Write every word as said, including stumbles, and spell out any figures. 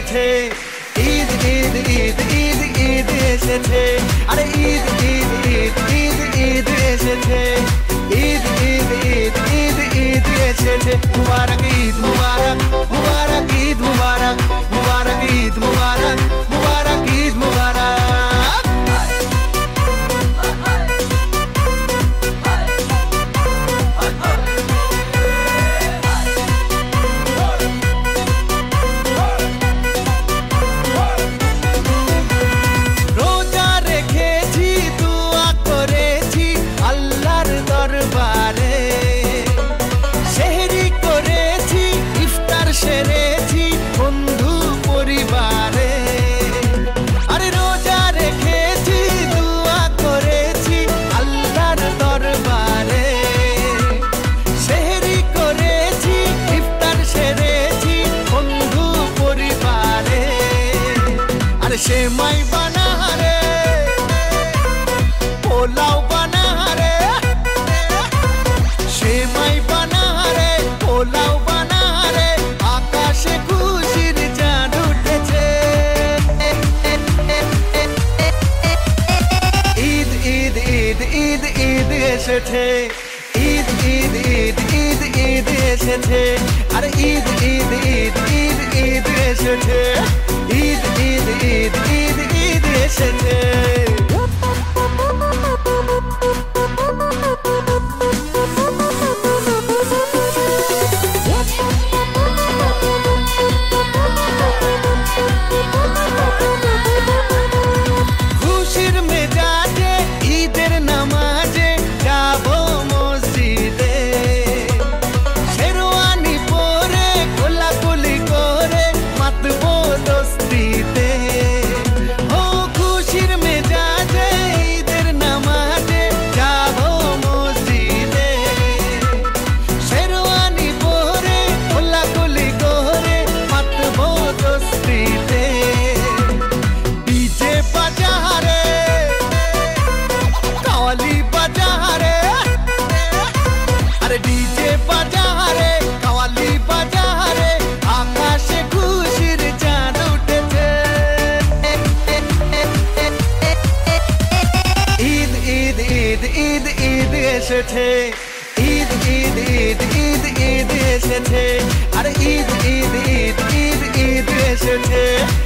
এসেছে, ঈদ ঈদ ঈদ ঈদ ঈদ এসেছে, আরে ঈদ ঈদ ঈদ ঈদ ঈদ এসেছে, ঈদ ঈদ ঈদ ঈদ ঈদ এসেছে। মুবারক ঈদ মুবারক, মুবারক ঈদ মুবারক, মুবারক ঈদ মুবারক, মুবারক ঈদ মুবারক। सेमाई बना रे, पोलाव बना रे, सेमाई बना रे, पोलाव बना रे, आकाशे खुशिर चाँद उठेছে। ঈদ ঈদ ঈদ ঈদ ঈদ এসেছে, ঈদ ঈদ ঈদ ঈদ ঈদ এসেছে, আরে ঈদ ঈদ ঈদ ঈদ ঈদ এসেছে, ঈদ ঈদ ঈদ ঈদ ঈদ এসেছে। খুশির মেজাজে ঈদের নামাজে যাবো মসজিদে, শেরওয়ানি পরে কোলাকুলি করে মাতবো দোস্তিতে। ও খুশির মেজাজে ঈদের নামাজে যাবো মসজিদে, শেরওয়ানি পরে কোলাকুলি করে মাতবো দোস্তিতে। ডিজে বাজা রে, কাওয়ালি বাজা রে, আরে ডিজে বাজা রে, কাওয়ালি বাজা রে, আকাশে খুশির চাঁদ উঠেছে। ঈদ ঈদ ঈদ ঈদ ঈদ এসেছে, ঈদ ঈদ ঈদ ঈদ ঈদ এসেছে, আরে ঈদ ঈদ ঈদ ঈদ ঈদ এসেছে,